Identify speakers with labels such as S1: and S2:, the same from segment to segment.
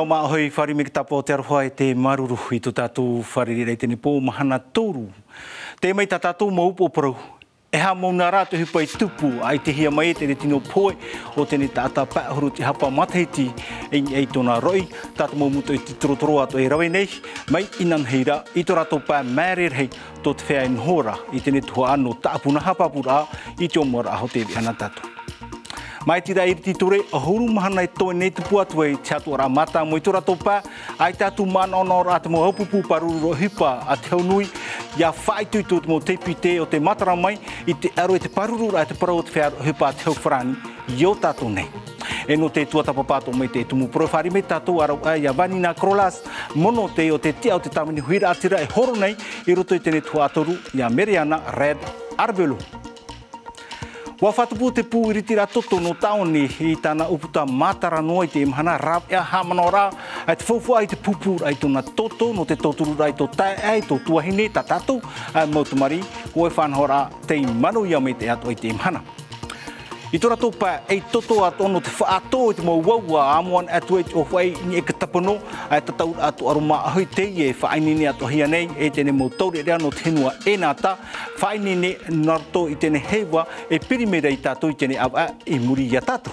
S1: ma hoi whare me ki tapo te aroha e te maruru I tō tātou whare rei tēne pō mahana tōru. Te mai tā tātou maupo parau. E ha mauna rā te hupa I tupu ai te hia mai tēne tino poe o tēne tātā pāhuru te hapa matahiti ei tōna roi. Tātou maumuto I te torotoro ato e rawe nei. Mai inan heira I tō rātou pā mērer hei tō te whea inhora I tēne tua anō tāpuna hapapura I te omora aho te ana tātou. Mai tira iriti ture, a huru mahana e toi nei tupu atu e te atu ara mata mo I tō rātou pā, ai tātu mana ono rā te mo haupupu paruru hipa a te haunui, ia whaitui tō te mo teipi te o te matara mai, I te aro e te paruru rā te parau o te whea hipa a te hauwharani, I o tātou nei. E no te tuatapa pātou mai te tumu profari me tātou arau ai a vanina krolas, mono te o te tia o te tamini huira atira e horo nei, I roto I tēne tuatoru, ia Meriana Red Arbelu. Wa whatupu te pū iriti rā toto no taone I tāna uputa mātara noa I te imahana rāp ea hamano rā ai te whauwhua I te pupū ai tōna toto no te toturu rai tō tae ai tō tuahine tā tātou ai mautumari ko e whanho rā te manu ia me te ato I te imahana. I tō rātou pā, ei toto atono te whaato I te mau waua amuan atu e o whai ni e ka tapano ai tatau atu aroma ahoi te I e whainini ato hia nei e tēne mau taure rea no te henua e nā tā whainini narto I tēne hewa e pirimera I tātou I tēne awa e muri ia tātou.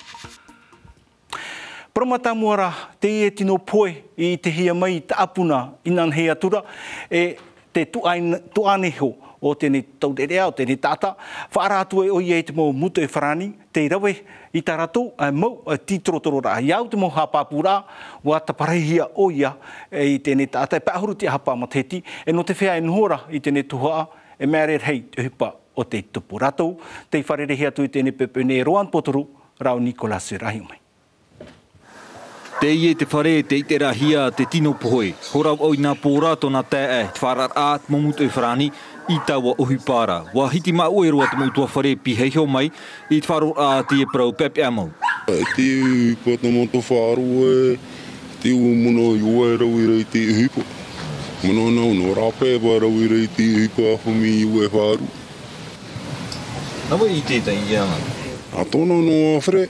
S1: Paramata muara te e tino poe I te hia mai I ta apuna inan hea tura e te tuaneho o tēne taurerea, o tēne tāta, whaarātua e o ia te mau muto e wharani, te rawe I tā ratou, mau tītorotoro rā. Iau te mau hapapura, wa ta parehia o ia I tēne tāta, e pāhuru te hapa mateti, e no te whea e nhora I tēne tuhaa, e mērer hei te hupa o te tupu ratou, te wharerehi atu I tēne pepene roan potoru, rau Nicolas rahi mai.
S2: Te ie te whare te ite rahia te tino pohoe. Horau au I nā pōrā tōna tae te wharar āt mamuto e wharani I taua ohipara. Wa hiti mā ue roa te mautua whare pi heiho mai I te wharo a te e prau pepe amau.
S3: Te uhipa te moto wharo e te umono I ue rau I rei te uhipa. Mono nau no rape wa rau I rei te uhipa ahumi I ue wharo.
S2: Nawa I tētai ia ngā?
S3: A tōna no awhare.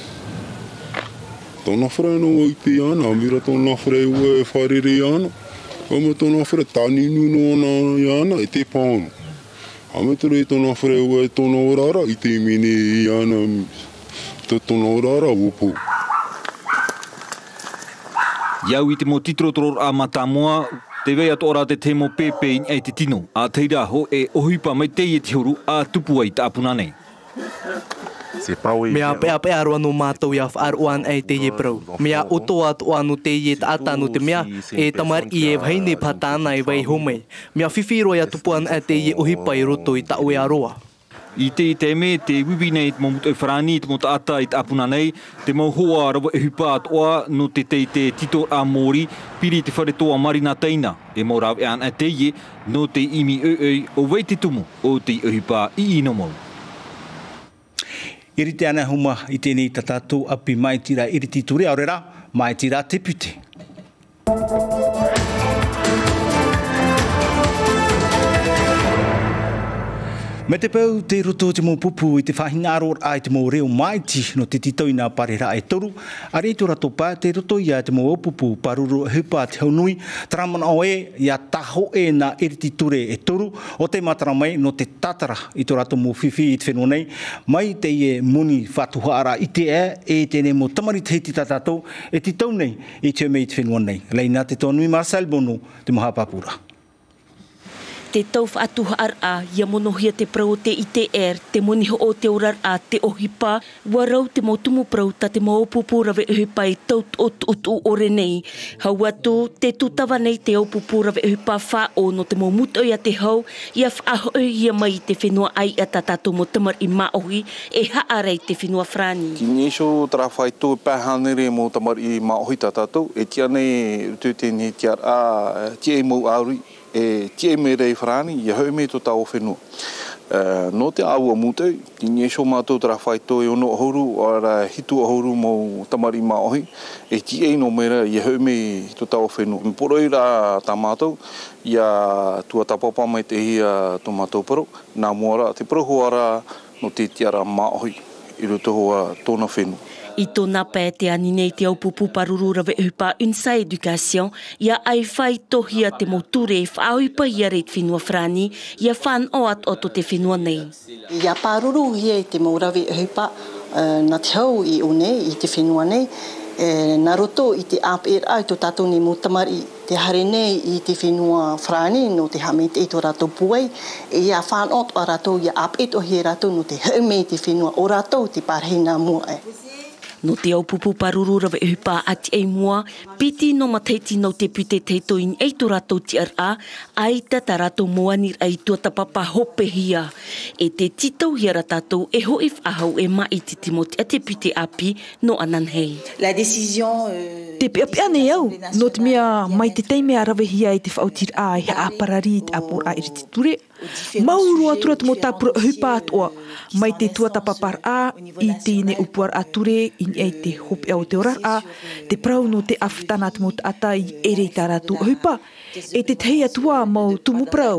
S3: Tōna whare no I te ana, mira tōna whare ue wharere ana. Kama tōna whare taninu no ana ana I te pānu. Ame ture tōna whare ue tōna orara I te mene I ana tōna orara upo.
S2: Iau I te mo titrotoror a matamoa, te wei ato ora te temo pepe I te tino. A teira ho e ohipa mai te I te huru a tupu ai ta apuna nei.
S4: Mea pea aroa no mātou ia whaaroan ai te ie prau. Mea oto atu anu te ie ta atanu te mea e tamar I e waine patana I wai homei. Mea whiwhiroi atu puan ai te ie ohipa I roto I ta ue aroa.
S2: I te me te wiwi nei te mamuto e wharani, te mota ata I te apuna nei, te mau hoa rawa e hupa atoa no te tito a mori, piri te whare toa marina teina. E mau rau e an ai te ie no te imi o wei te tumu o te hupa I ino mau.
S1: Irite ana huma I tēnei tātātou api mai tira iriti ture aurera, mai tira te pute. Me te pau te roto te mō pupu I te whahinaro ai te mō reo maiti no te titoina parera e toru. Ari tō rato pā te roto ia te mō pupu paruru hupa te haunui. Taramana o e ia taho e na iriti ture e toru. O te matara mai no te tatara I tō rato mō whiwhi I te whenua nei. Mai te ie muni whatuhaara I te e tēne mō tamari te hiti tātātou e te tau nei I te mei te whenua nei. Leina te tōnui Marcel Bono te moha papura.
S5: Te tau whaatuha ar a, ia monohia te prau te I te te moniho o te orar a te ohipa, warau te motumu prau ta te maupupu rawe uhipa I tau utu ore nei. Hau atu, te tutawa nei te aupupu rawe uhipa wha o no te momuto ia te hau, ia whaahoi ia mai te whenua ai a tatato mo tamar I maohi, e haarei te whenua whrani.
S6: Ki nisho tara whaitu pāhanere mo tamar I maohi tatato, e tia nei tu tēne tiar a tia mau auri, e tie me rei whrani, ia hau me to tau whenua. No te aua mutei, ki nisho mātou tara whaito e ono ahuru, ara hitu ahuru mo tamari maohi, e tie no mera, ia hau me to tau whenua. Mporoi rā tā mātou, ia tua tapapa mai te hia tō mātou paro, nā muara, te parohu ara no te tiara maohi, I roto hoa tōna whenua.
S5: I tōna pē te ani nei te au pupu paruru rawe upa Unsa Education, ia ai whai tohia te moture e whaoipa ia reit whenua frani, ia whan o at oto te whenua nei.
S7: Ia paruru hia i te maurawe upa na te hau i o nei, i te whenua nei, nā roto i te APRA i tō tātou ni mutamari te hare nei i te whenua frani no te hamete i tō rātou puai ia whanot o rātou ia apet o he rātou no te haume i te whenua o rātou te parhina mua
S5: No te au pupu paruru rawe upa ati ei mua, piti no mataiti no te pute teito in ei tō rātou ti ara, aita ta rātou moanir ai tua tapapa hope hia. E te titau hia rātou e hoif ahau e mai te timoti a te pute api no anan hei.
S7: La décision...
S8: Te pia nei au, no te mea mai te teime a rawe hia i te whautir a i ha aparari te apor a iri te ture. Mauru atura te mo tāpura hupa atoa, mai te tuatapapar a i tēne upuar ature i ei te hope au te orar a, te prau no te awhtana te mo ata i ere i tā rātou hupa, e te tei atua mau tumu prau.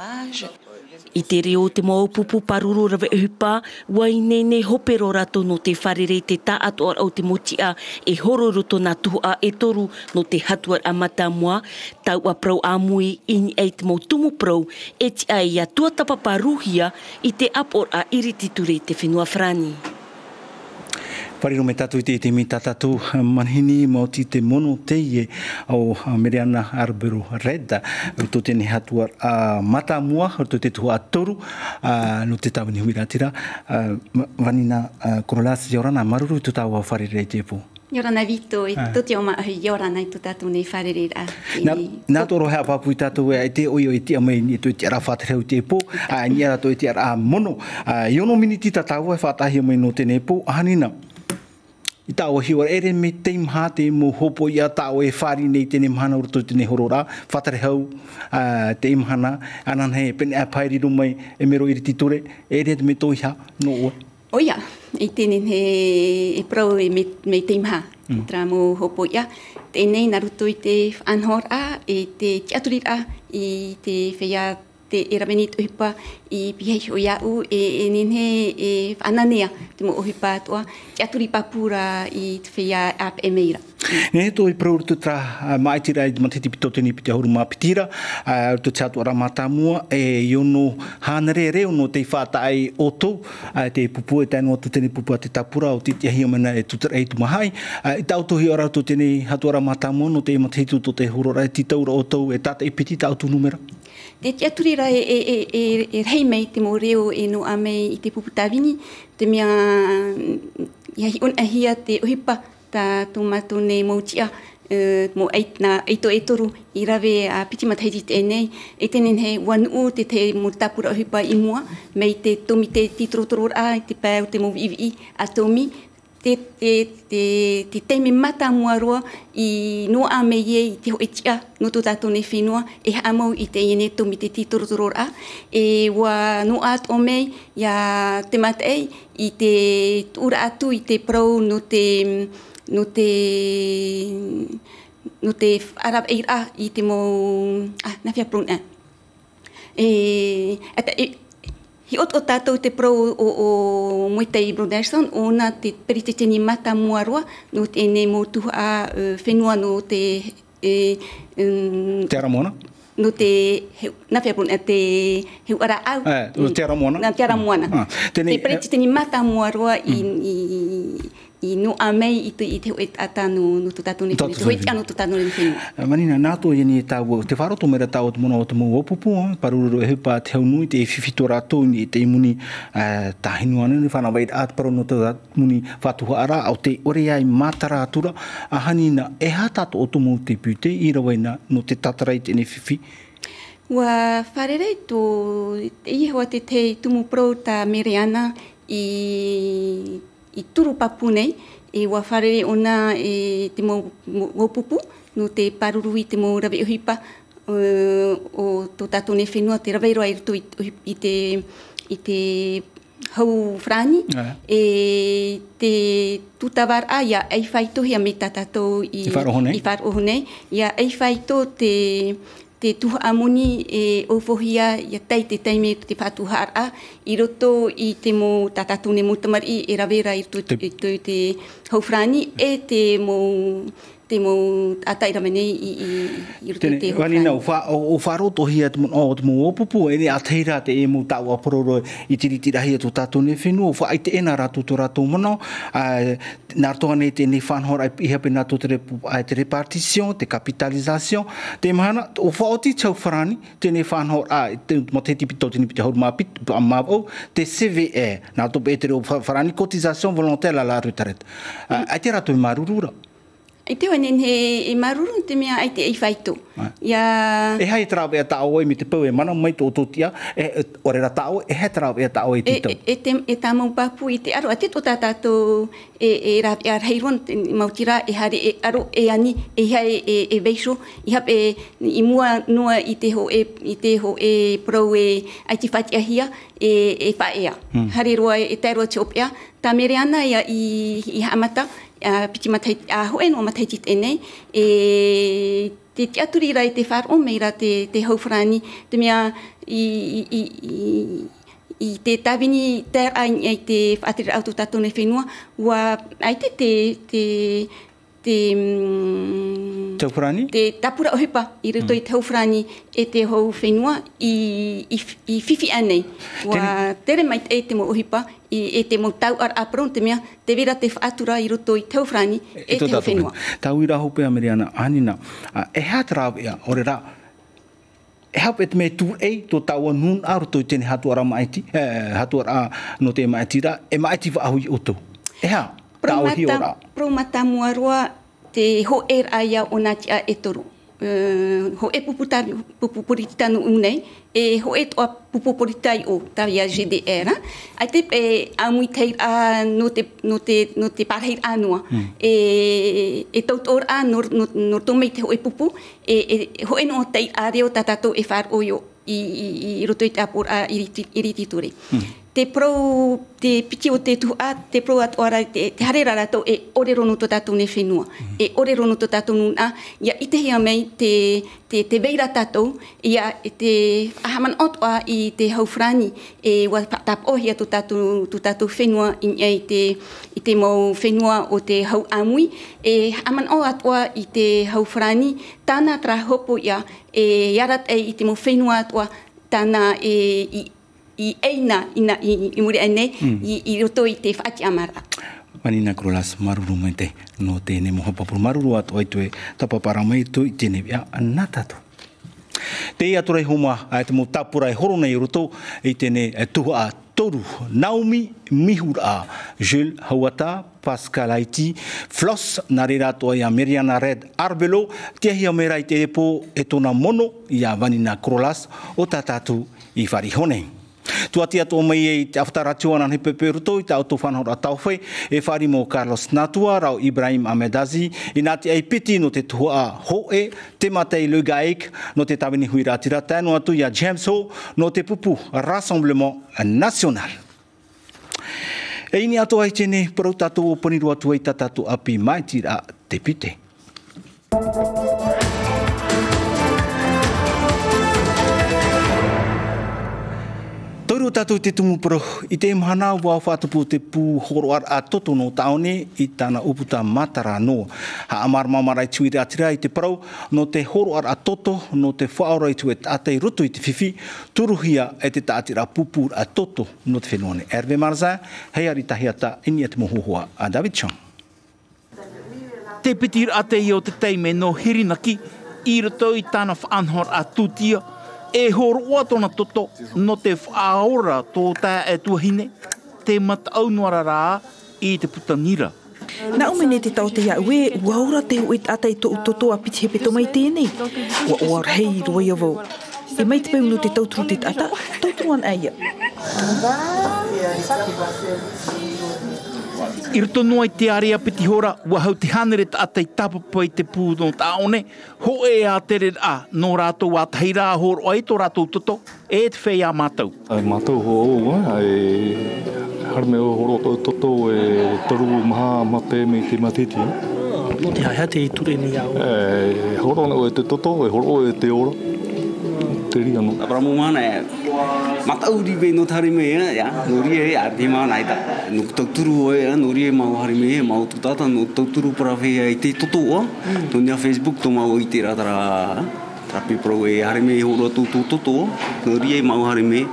S5: I te reo te mau pupu paruru rawe upa, wai nei hopero rato no te wharere te tā atoar au te motia e hororuto nā tuhua e toru no te hatuar a mata mua, tau a prau amui ini ei te mau tumu prau e ti ai a tuatapa paruhia i te apor a irititure te whenua frani.
S1: Pariro me tatu i te mi tatatu manhini mo te mono teie o Meriana Arbero Reda to te hatuar a mata mua to te tua toru no te tawini huiratira vanina korolas yorana maruru to tawa farire te po.
S9: Yorana vito e tuti o ma yorana i tatu nei farire a.
S1: Na toro ha papu tatu e te oi i te mai ni to te ara fatreu te po a ni ara to te ara mono yono miniti tatawa e fatahi mai no te nepo hanina. I tāua hiwa ere me te imha te mo hopo ia tāua e whāri nei tēne mhana uruto tēne horora, whatare hau te imhana, anan hei pene a pairiru mai e mero iri titore, ere te me toiha no ua.
S9: Oia, i tēne he e prau e me te imha, tra mo hopo ia, tēnei naruto i te anhor a, e te tiaturir a, i te whea te erawenit uhipa i pihei o iau e nene e ananea te mo uhipa atua te aturi papura i te whea ap e meira.
S1: Nē tō i prau tu tra maitira i matiti pito tēni piti ahuru mā pitira tu te atua ramata mua e iono hānare reo no te whātai o tō te pupu e tēnu atu tēne pupu a te tapura o te ahia mana e tutara e tumahai i tautohi ora tu tēne hatua ramata mua no te matiti to te hurora e titaura o tō e tata i piti tautu numera.
S9: Te aturira e rei mei te mo reo e no amei i te pupu tawini, te mea iahi on ahia te uhipa ta tomatu ne mautia mo eito e toru i rawe a piti mataiti te enei, e tenen he wanu te mo tapura uhipa i mua, mei te tomi te titrotoror a, te pēu te mo iwi a tomi, te teime mata mua roa i no a me ye i te ho etia no to tato ne whenua e hamau i te iene tomi te titororor a e wa no at o mei ia te matei i te ura atu i te prau no te arab eira i te mo na fia prun hi o tātou te pro o Moitei Broderson, o nā te perite tēni mata mua roa, no tēne mō tuha a whenua no te...
S1: Te aramona?
S9: No te... Nā whea puna, te heu ara au.
S1: Te aramona?
S9: Nā te aramona. Te perite tēni mata mua roa i no a mei i te heu ata no tu tātou ne whenua. Te hoitia no tu tātou ne whenua.
S1: Manina, nā tō ieni e tāua, te wharoto mera tāua te mona o te mou opupu, parururu e hupa te hau nui, te whiwhito rātou ni te imuni tāhinu anu, ni whanawai āt paro no te muni whatuha ara, au te ore ai mātara atura, a hanina, e hā tātou o te mou te pute, i rawaina no te tatarai tēne whiwhi.
S9: Wa wharerei tō, i hoa te tumu pro ta Meriana i turu papu nei, e wa wharere ona e te mo pupu, no te paruru i te mo rawe uhipa o tō tātou ne whenua, te rawe roa i te hau frani, e te tutawar a ia ei whaito hea me tātou i wharoho nei, ia ei whaito te te tuha amoni e ofohia ia tai te taime te whatuhara I roto I te mo tatatune mutamari e rawera I te haufrani e te mo ataira menei I roto te haufrani.
S1: Wanina o wharoto hia o te mo opupu e ateira te e mo tau apororo I tiritirahi tu tatune whenua o wha ai te ena ratu tu ratu mono nā toa nei te ne whanhora I iha pe nā to te repartition, te capitalisation te mahana o whaoti tau wharani te ne whanhora mo te tipito te nipiti hauru mapau te CVE nā to pe te reo wharani cotisation volontaire la retraite ai te ratu I marurura
S9: I te wanen he maruru te mea ai te ei whaito. Ia...
S1: E hai trao ea tao e me te pau e mana mai tō tōtia, ore ra tao e hai trao ea tao e titau.
S9: E tā mau papu I te aro, a te tō tātātou e rāp e arheiron, mautira e hare e aro e ani, e hai e veiso, I hap I mua noa I te ho e prau e ai ti whati ahia e whaea. Hare roa e tai roa te opea, tā mere ana ia I hamata, piti matai a hoe no matai tit enei te aturi rai te whar o meira te haufrani te mea I te tawini te ai te whaatiri auto tatone whenua ua ai te
S1: haufrani?
S9: Te tapura ohipa I roto I te haufrani e te hau whenua I whiwhi anei ua tere mai e te mo ohipa e te mo tau ar apron te mea te vera te whaatura I roto I te haufrani e te hau whenua.
S1: Tau ira hope a Mariana anina e hata ea ore ra e hap et me tu e to tau nun a roto I tene hatuara maiti hatuara no te maitira e maiti wa ahui oto e ha tau hi ora
S9: promata muaroa te ho aia o natia e toru ho e pupurita no unei e ho e toa pupuritai o tawia GDR ai te amui tei a no te parhei anua e tautor a no tomei te ho e pupu e ho e no tei a reo tatato e whar oio I roto I te apur a iritituri. Te pro, te piti o te tuha, te pro at ora te harera rato e ore rono to tatou ne whenua. E ore rono to tatou nuna, ia I te hea mei te veira tatou, ia te ahaman otoa I te haufrani e wa tap ohia to tatou whenua I te mau whenua o te hau amui, e aman o atoa I te haufrani, tāna tra hopo ia e yarat I te mau whenua atoa, tāna I eina I muri ane I roto I te whaati amara.
S1: Manina Krolas maruru mai te no te ne moha papuru maruru atu ai tu e tapapara mai tu I tene ia natatu. Te ia turai homa ai te mo tapura I horo nei roto I tene tuha a toru Naomi Mihura Jules Hawata Pascal Haiti Floss Narira to ia Meriana Red Arbelo te hia mera I te epo e tona mono ia Manina Krolas o tatatu I wharihone. Tua tia tō mai e te awhataratua nan he peperuto I te auto whanhora tauwhai e whari mō Carlos Natua rau Ibrahim Ahmedazi I nā te aipiti no te tuhua hoe te matei Lugaik no te tawini hui rātira tēnu atu ia James Ho no te pupu Rassemblement National. E ini ato ai tēne parau tātou o paniru atu ai tātou api mai tira te pite. Toru tātou te tumupuro I te mahana wā whātupu te pū horo ar a toto no taone I tāna uputa matara no. Ha amar mamarai tui rātira I te parau no te horo ar a toto no te whaora I tu e tātei roto I te whiwhi turuhia e te tātira pupur a toto no te whenua. Hervé Marzin, hei aritahiata inia te mohohoa a David Chong.
S10: Te pitir a te o te teime no hirinaki I roto I tāna whaanhor a tūtia e horoa tōna toto no te whaora tō tā e tuahine, te mataunuara rā I te putanira.
S8: Nā umene te tau te iau e, waura te hui atai tō toto a piti he peto mai tēnei. Wa oar hei roi avau. E mai te pēu no te tauturu te tata, tauturu an aia.
S10: I roto noa I te area piti hora, wahau te hanere ta atai tapapa I te pū no taone, ho e a tere a, no rātou a tahi rā horo ai tō rātou toto, e te whei a mātou.
S11: Ai mātou ho o, ai harme o horo tō toto e toru maha mate me te matiti.
S12: No te haia te iture ni au.
S11: Horo o e te toto, e horo o e te ora. te ri ano.
S12: Para mo mana e matauri be no thari me ya nuri e ardima naita no toturu e nuri e mau hari me mau tutata no toturu para ve ai te toto to nia Facebook to mau itira tra trapi pro e hari me horo tu toto nuri e mau hari me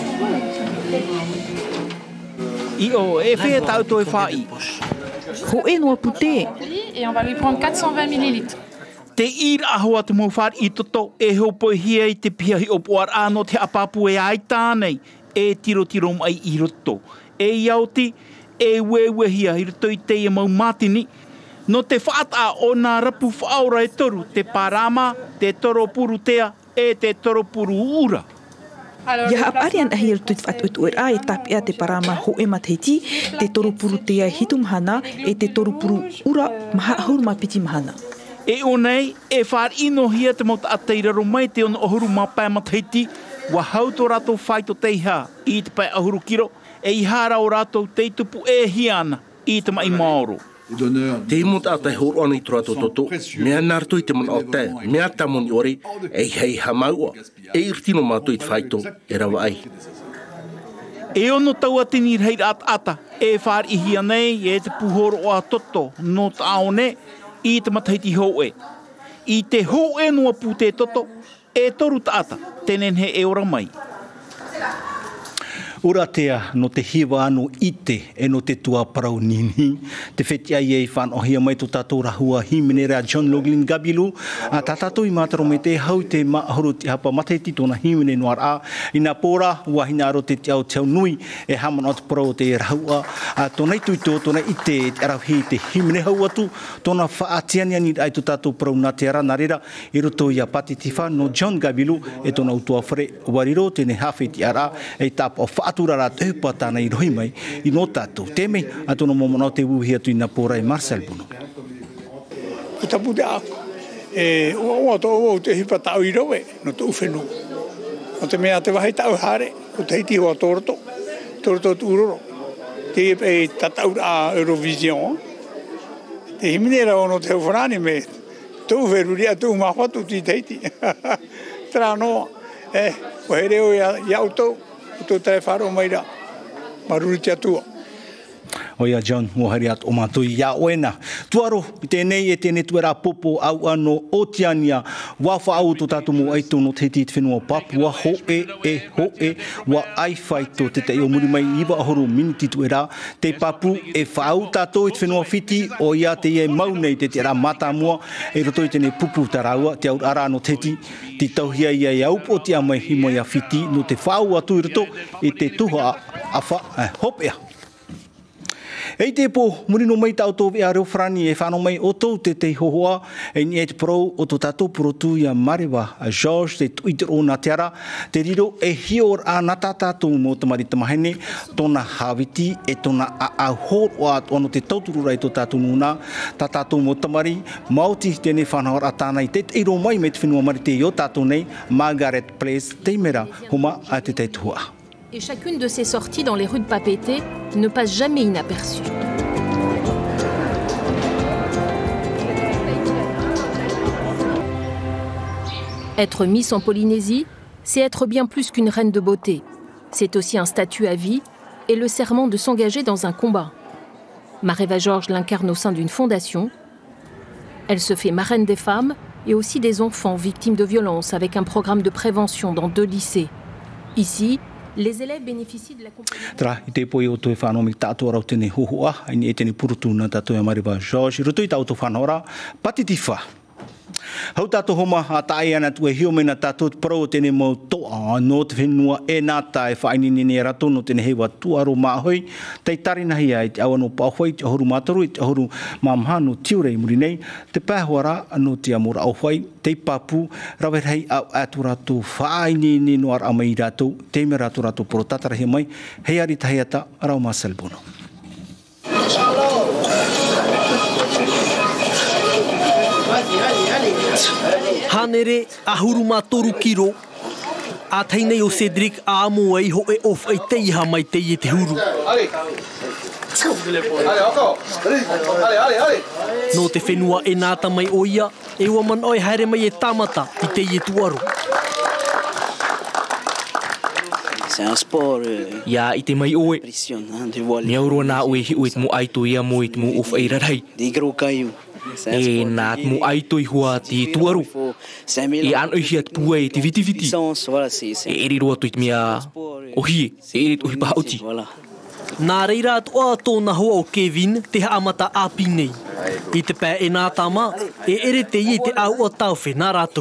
S10: Io e fe tauto e fai.
S8: Ho e noa pute.
S13: Et on va lui prendre 420 millilitres.
S10: Te ira ahoa te mau whare I toto e hopo hia I te pia hi opoar ano te apapu e ai tānei e tiro mai I roto. E iauti e wewe hia I roto I te ia mau matini. No te whaata o nā rapu whaora e toru, te parama, te toro puru tea e te toro puru ura.
S8: Ia aparian ahi roto I te whaatu e a e tapi a te parama ho e mateiti, te toro puru tea hitu mahana e te toro puru ura maha ahuru mapiti mahana.
S10: E o nei, e whār ino hia te mauta ateiraro mai te ono ohuru mapai mataiti, wa hauto rato whaito teiha I te pai ahuru kiro, e I hara o rato te tupu e hiana I te mai maoro.
S14: Te imot atai horo ana I turato toto, mea narto I te mana o te, mea tamoni ore, e hei hamaua, e irtino mātou I te whaito, e rawa ai.
S10: E ono tau atini rei ata, e whār I hia nei, e te puhoro o a toto, no taone, I te mataiti hoe. I te hoe noa pu te toto, e toru taata, tenen he e ora mai.
S1: Ura tea no te hiwa anu ite e no te tua parau nini. Te wheti ai e whanohia mai to tātou rahua himene rea John Loglin Gabilu. A tātou I mātaro me te hau te maahoro te hapa mateti tōna himene noar a. I nā pōra, wahina aro te te au nui e hamana atu parau te rahua. A tōna itu I tō, tōna ite e te arauhi te himene hau atu. Tōna whaatiania ni ai to tātou parau nā te ara nārera. I roto I a pati te wha no John Gabilu e tōna utua whare wariro tēne hawhi te ara e tāpa o atura rā te hupa tāna I rohi mai I no tātou. Tēmei, a tōna momona o te wuhi atu I nā pōra e Marcel Bono.
S15: Kutapu te a, oa tō o te hipa tau I rowe, no tō uwhenu. O te mea te wahi tau hare, o te hiti hoa tōroto tūroro. Te e tatau a Eurovision. Te himine rao no te whanani me, tō uwheru ria tō mawhatu ti teiti. Tera noa, o he reo I autou. Tō tai wharo mai ra, maruri te atua.
S1: Oia John, mohari atu o mātou ia oena. Tuaro, I tēnei e tēnei tuera popo au ano o tiania. Wafa au tō tātou mo aito no te te whenua Papua, ho e, wa ai whaito te te o muri mai iwa ahoro miniti tuera. Te papu e whaau tātou I te whenua whiti, o ia te e maunei te te ra mata mua, e roto I tēnei pupu taraua, te aur ara no teti, te tauhia ia I aupo te amai himo ia whiti, no te whaau atu I roto, e te tuha a hopea. Ei te po, murino mai tau tō vea reo whrani e whano mai o tō te te hohoa e ni e te pro o tō tātou purotu I a Marewa, a George, te tuitero nā te ara, te riro e hior a nā tātou mō tamari tamahene, tōna hawiti e tōna a hor o atu ano te tautururai tō tātou nuna, tā tātou mō tamari, mauti tēnei whanahor a tānei, te teiro mai me te whenua mari te o tātou nei, Margaret Place, te mera, homa a te tuhua.
S16: Et chacune de ces sorties dans les rues de Papeete ne passe jamais inaperçue. Être Miss en Polynésie, c'est être bien plus qu'une reine de beauté. C'est aussi un statut à vie et le serment de s'engager dans un combat. Mareva Georges l'incarne au sein d'une fondation. Elle se fait marraine des femmes et aussi des enfants victimes de violences avec un programme de prévention dans 2 lycées. Ici, les élèves bénéficient de l'accompagnement.
S1: Tra, I te poi o toi whanau mi tātua rau tēnei hohoa, ai ni e tēnei purutu nā tātua Mareva Georges, roto I tāutu whanau pati tiwha. Hau tātou homa a tae ana tu e hio mena tātou parau tēnei mau toa no te whenua e nā tae whainini ne rato no tēnei hewa tuaro māhoi. Tei tarinahi ai te awa no pāwhai, te ahoru mātaru, te ahoru māmha no tiurei muri nei, te pāhuara no te amora auwhai, te papu, rawe rei au atu rato whainini no ar amai rato, te me rato rato poro tatarahi mai, hei ari tahiata, rau Marcel Bono.
S17: Hanere ahuru matoru kiro a teinei o Cedric a amo ai ho e of ai te iha mai te I te huru. No te whenua e nāta mai o ia, e ua man oi haere mai e tāmata I te I tuaru. C'est un sport.
S4: Ya ite mai oe. Mia urua na oe hi oe mu aito ia mo it mu of eirarai.
S17: Des gros cailloux.
S4: E nat mu aito I hua ti tuaru. E an oi hiat puai ti viti viti. E eri roa tuit mia ohi. E eri tuhi pahauti.
S17: Nā reira atua tōna hoa o Kevin te haamata api nei. I te pē e nā tama, e ere te I te au o tauwhi nā rātou.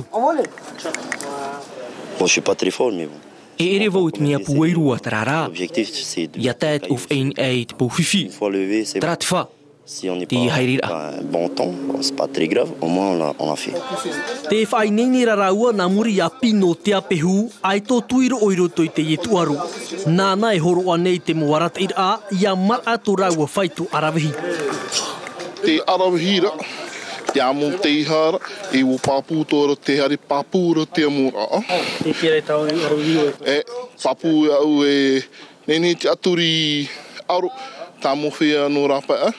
S18: Bon, je suis pas très fort, mais bon.
S4: E ere vout mia puairua tarara.
S18: L'objectif, c'est de...
S4: Ia tēt of ein eit po fifi.
S18: Une fois levé, c'est bon.
S4: Tratfa.
S18: Si on n'est pas bon temps, bon, c'est pas très grave, au moins on l'a fait.
S17: Te whai nene raraua nā muri a pino te apehu, ai tō tuiro oiro toi te ietuaru. Nāna e horo anei te moarata ira, ia mar atu raua whaitu arawehi.
S3: Te arawehira, te amo te ihara, e o papu tōra te hari papura te amora.
S17: Te kere tau arawehira.
S3: E, papu au e, nene te aturi aro, tā mowhea no rapa.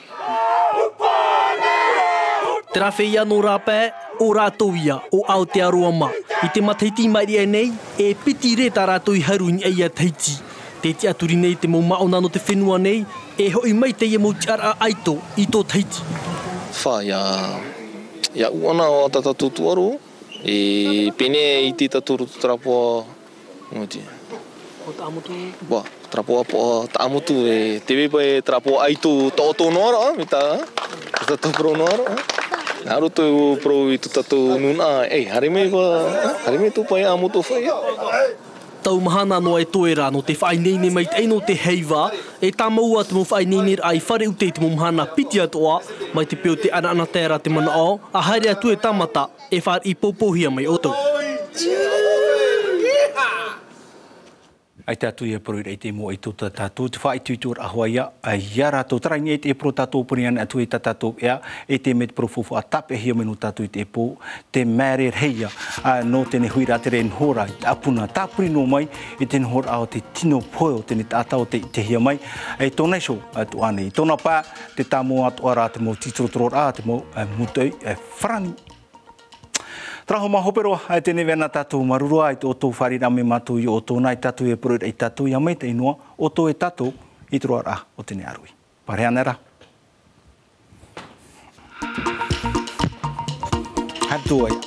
S17: Te rawhi ia no rāpē, o rātou ia, o Aotearoa ma. I te mataiti mairi nei, e piti re tā rātou I haru ni eia teiti. Te te aturi nei te mau maona no te whenua nei, e hoi mai te ia mau te ara aito I tō teiti.
S19: Wha, ia uana o tata tutuaru, e pene I te taturu trapoa, ngoti.
S17: O ta amutu?
S19: Ba, trapoa po ta amutu, e te wepa e trapoa aito ta oto noara, me ta tata pro noara. Naro to pro I tu tato nuna, harime tu pai amutu whai.
S17: Tau mahana no e toera no te whainene mai te no te heiva, e tā maua te mo whainene ai whare ute te mo mahana piti atoa, mai te peo te ana tēra te mana o, a haere atu e tamata, e whare I popohia mai o tau.
S1: Ai tātou ia pro rei te mo ai tō tātou, te whae tuitur ahoia, ai ia rātou tarangi e te pro tātou purian atu e tātou ea, e te met profofo a tape hia menu tātou I te po, te mere reia, no tene hui rā te ren hora, I te apuna tāpuri no mai, I tene hora ao te tino poe o tene tātau te hia mai, e tōnei so, tu ane, I tōna pā, te tāmo atu ara te mo titorotoro a, te mo mutei, wharani. Traho mahoperoa, ai tēne wena tātou marurua, ai tō tō wharirame mātou I o tōna, ai tātou e purur, ai tātou I amei te inua, o tō e tātou I toro ara o tēne arui. Pareanera. Hatu ai.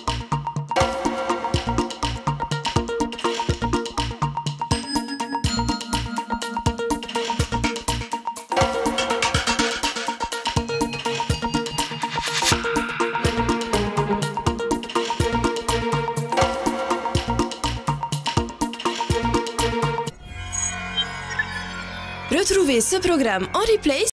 S20: Retrouvez ce programme en replay